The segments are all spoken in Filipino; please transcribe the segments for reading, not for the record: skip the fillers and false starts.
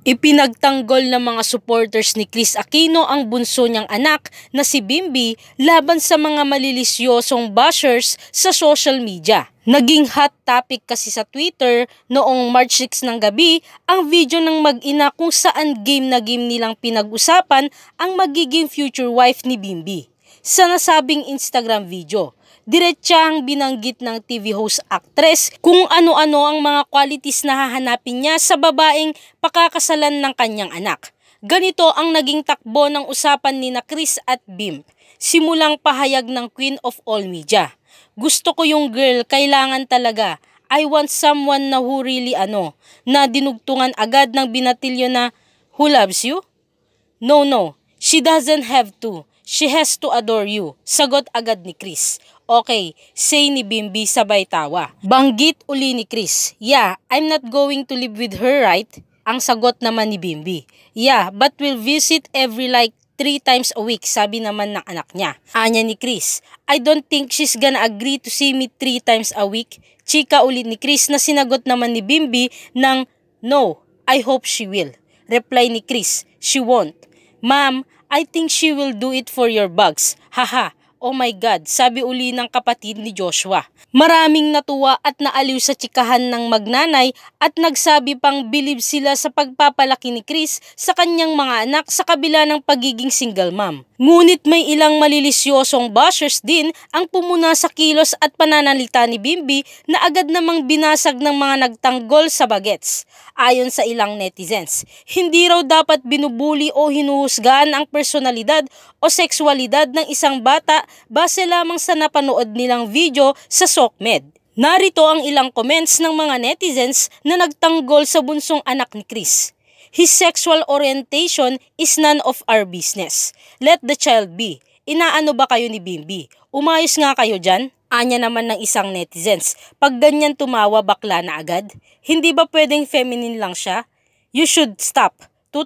Ipinagtanggol ng mga supporters ni Kris Aquino ang bunso niyang anak na si Bimby laban sa mga malilisyosong bashers sa social media. Naging hot topic kasi sa Twitter noong March 6 ng gabi ang video ng mag-ina kung saan game na game nilang pinag-usapan ang magiging future wife ni Bimby. Sa nasabing Instagram video, diretsahang binanggit ng TV host actress kung ano-ano ang mga qualities na hahanapin niya sa babaeng pakakasalan ng kanyang anak. Ganito ang naging takbo ng usapan ni Kris at Bim. Simulang pahayag ng Queen of All Media. Gusto ko yung girl, kailangan talaga. I want someone na who really na dinugtungan agad ng binatilyo na, who loves you? No, she doesn't have to. She has to adore you. Sagot agad ni Kris. Okay, say ni Bimby sabay tawa. Banggit uli ni Kris. Yeah, I'm not going to live with her, right? Ang sagot naman ni Bimby. Yeah, but we'll visit every 3 times a week, sabi naman ng anak niya. Anya ni Kris, I don't think she's gonna agree to see me 3 times a week. Chika ulit ni Kris na sinagot naman ni Bimby ng, no, I hope she will. Reply ni Kris, she won't. Ma'am, I think she will do it for your bugs. Haha. Oh my God, sabi uli ng kapatid ni Joshua. Maraming natuwa at naaliw sa tsikahan ng magnanay at nagsabi pang believe sila sa pagpapalaki ni Kris sa kanyang mga anak sa kabila ng pagiging single mom. Ngunit may ilang malilisyosong bashers din ang pumuna sa kilos at pananalita ni Bimby na agad namang binasag ng mga nagtanggol sa bagets. Ayon sa ilang netizens, hindi raw dapat binubuli o hinuhusgahan ang personalidad o sexualidad ng isang bata base lamang sa napanood nilang video sa SOCMED. Narito ang ilang comments ng mga netizens na nagtanggol sa bunsong anak ni Kris. His sexual orientation is none of our business. Let the child be. Inaano ba kayo ni Bimby? Umayos nga kayo dyan? Anya naman ng isang netizens, pag ganyan tumawa bakla na agad? Hindi ba pwedeng feminine lang siya? You should stop.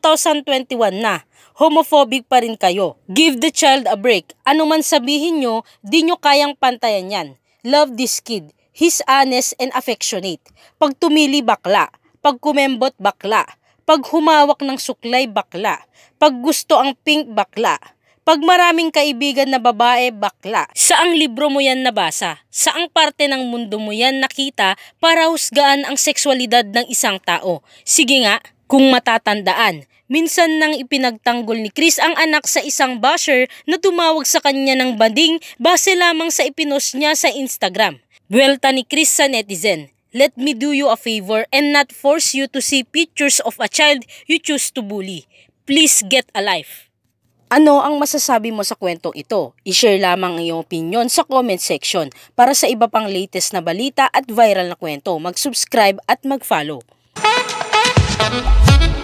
2021 na. Homophobic pa rin kayo. Give the child a break. Ano man sabihin nyo, di nyo kayang pantayan yan. Love this kid. He's honest and affectionate. Pag tumili bakla. Pag kumembot bakla. Pag humawak ng suklay bakla. Pag gusto ang pink bakla. Pag maraming kaibigan na babae, bakla. Saang libro mo yan nabasa? Saang parte ng mundo mo yan nakita para husgaan ang sexualidad ng isang tao? Sige nga, kung matatandaan, minsan nang ipinagtanggol ni Kris ang anak sa isang basher na tumawag sa kanya ng bading base lamang sa ipinost niya sa Instagram. Buwelta ni Kris sa netizen, let me do you a favor and not force you to see pictures of a child you choose to bully. Please get a life. Ano ang masasabi mo sa kwentong ito? I-share lamang ang iyong opinion sa comment section. Para sa iba pang latest na balita at viral na kwento, mag-subscribe at mag-follow.